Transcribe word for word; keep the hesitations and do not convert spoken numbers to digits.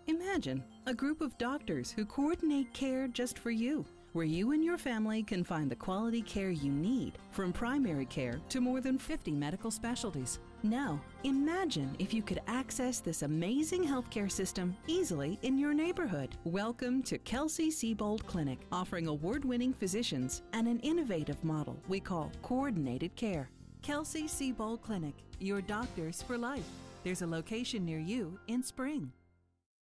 Imagine a group of doctors who coordinate care just for you, where you and your family can find the quality care you need, from primary care to more than fifty medical specialties. Now, imagine if you could access this amazing healthcare system easily in your neighborhood. Welcome to Kelsey-Seybold Clinic, offering award-winning physicians and an innovative model we call coordinated care. Kelsey-Seybold Clinic, your doctors for life. There's a location near you in Spring.